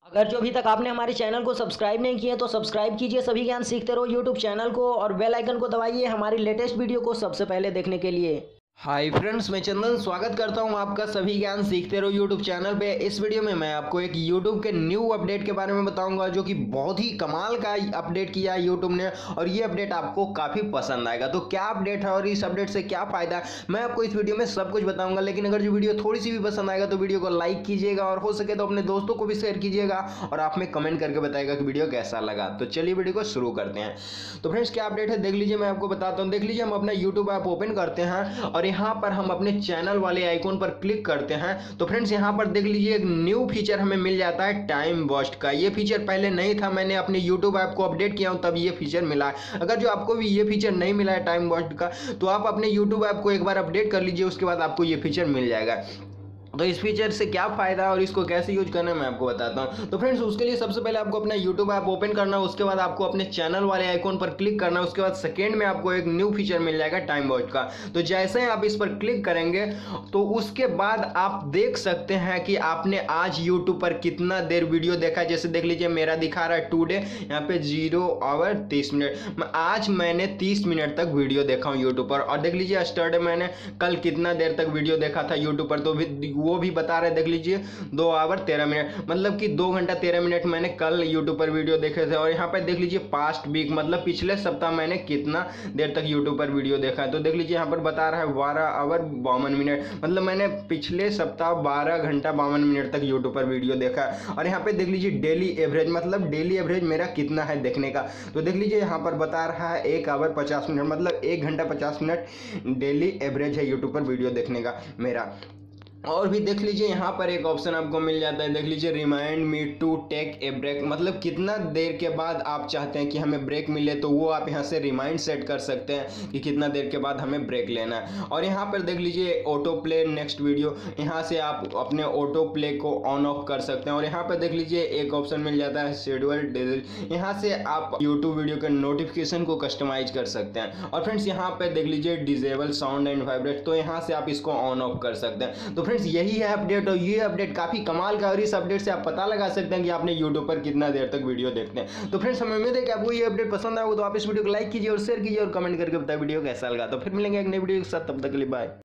अगर जो अभी तक आपने हमारे चैनल को सब्सक्राइब नहीं किया तो सब्सक्राइब कीजिए सभी ज्ञान सीखते रहो यूट्यूब चैनल को और बेल आइकन को दबाइए हमारी लेटेस्ट वीडियो को सबसे पहले देखने के लिए। हाय फ्रेंड्स, मैं चंदन स्वागत करता हूं आपका सभी ज्ञान सीखते रहो यूट्यूब चैनल पे। इस वीडियो में मैं आपको एक यूट्यूब के न्यू अपडेट के बारे में बताऊंगा जो कि बहुत ही कमाल का अपडेट किया है यूट्यूब ने, और ये अपडेट आपको काफ़ी पसंद आएगा। तो क्या अपडेट है और इस अपडेट से क्या फ़ायदा है, मैं आपको इस वीडियो में सब कुछ बताऊंगा। लेकिन अगर जो वीडियो थोड़ी सी भी पसंद आएगा तो वीडियो को लाइक कीजिएगा और हो सके तो अपने दोस्तों को भी शेयर कीजिएगा और आप में कमेंट करके बताइएगा कि वीडियो कैसा लगा। तो चलिए वीडियो को शुरू करते हैं। तो फ्रेंड्स, क्या अपडेट है देख लीजिए, मैं आपको बताता हूँ। देख लीजिए, हम अपना यूट्यूब ऐप ओपन करते हैं और यहाँ पर हम अपने चैनल वाले आइकॉन पर क्लिक करते हैं। तो फ्रेंड्स, यहाँ पर देख लीजिए एक न्यू फीचर हमें मिल जाता है टाइम बस्ट का। ये फीचर पहले नहीं था, मैंने अपने यूट्यूब ऐप को अपडेट किया हूँ तब ये फीचर मिला है। अगर जो आपको भी ये फीचर नहीं मिला है टाइम बस्ट का, तो आप अपने यूट्यूब ऐप को एक बार अपडेट कर लीजिए, उसके बाद आपको ये फीचर मिल जाएगा। तो इस फीचर से क्या फ़ायदा है और इसको कैसे यूज करना है मैं आपको बताता हूँ। तो फ्रेंड्स, उसके लिए सबसे पहले आपको अपना यूट्यूब ऐप ओपन करना है, उसके बाद आपको अपने चैनल वाले आइकॉन पर क्लिक करना है, उसके बाद सेकेंड में आपको एक न्यू फीचर मिल जाएगा टाइम बॉट का। तो जैसे ही आप इस पर क्लिक करेंगे तो उसके बाद आप देख सकते हैं कि आपने आज यूट्यूब पर कितना देर वीडियो देखा। जैसे देख लीजिए, मेरा दिखा रहा है टुडे यहाँ पे 0 आवर 30 मिनट। आज मैंने 30 मिनट तक वीडियो देखा हूँ यूट्यूब पर। और देख लीजिए, स्टरडे मैंने कल कितना देर तक वीडियो देखा था यूट्यूब पर, तो वो भी बता रहे। देख लीजिए 2 आवर 13 मिनट, मतलब कि 2 घंटा 13 मिनट मैंने कल यूट्यूब पर वीडियो देखे थे। और यहाँ पर देख लीजिए पास्ट वीक, मतलब पिछले सप्ताह मैंने कितना देर तक यूट्यूब पर वीडियो देखा है। तो देख लीजिए यहाँ पर बता रहा है 12 आवर 52 मिनट, मतलब मैंने पिछले सप्ताह 12 घंटा 52 मिनट तक यूट्यूब पर वीडियो देखा है। और यहाँ पे देख लीजिए डेली एवरेज, मतलब डेली एवरेज मेरा कितना है देखने का। तो देख लीजिए यहाँ पर बता रहा है 1 आवर 50 मिनट, मतलब 1 घंटा 50 मिनट डेली एवरेज है यूट्यूब पर वीडियो देखने का मेरा। और भी देख लीजिए, यहाँ पर एक ऑप्शन आपको मिल जाता है। देख लीजिए remind me to take a break, मतलब कितना देर के बाद आप चाहते हैं कि हमें ब्रेक मिले, तो वो आप यहाँ से रिमाइंड सेट कर सकते हैं कि कितना देर के बाद हमें ब्रेक लेना है। और यहाँ पर देख लीजिए ऑटो प्ले नेक्स्ट वीडियो, यहाँ से आप अपने ऑटो प्ले को ऑन ऑफ कर सकते हैं। और यहाँ पर देख लीजिए एक ऑप्शन मिल जाता है शेड्यूल डिलीट, यहाँ से आप यूट्यूब वीडियो के नोटिफिकेशन को कस्टमाइज कर सकते हैं। और फ्रेंड्स, यहाँ पर देख लीजिए डिजेबल साउंड एंड वाइब्रेट, तो यहाँ से आप इसको ऑन ऑफ कर सकते हैं। तो फ्रेंड्स, यही है अपडेट, और ये अपडेट काफी कमाल का, और इस अपडेट से आप पता लगा सकते हैं कि आपने यूट्यूब पर कितना देर तक वीडियो देखते हैं। तो फ्रेंड्स, हमें उम्मीद है कि आपको ये अपडेट पसंद आएगा, तो आप इस वीडियो को लाइक कीजिए और शेयर कीजिए और कमेंट करके बताइए वीडियो कैसा लगा। तो फिर मिलेंगे एक नई वीडियो के साथ, तब तक के लिए बाय।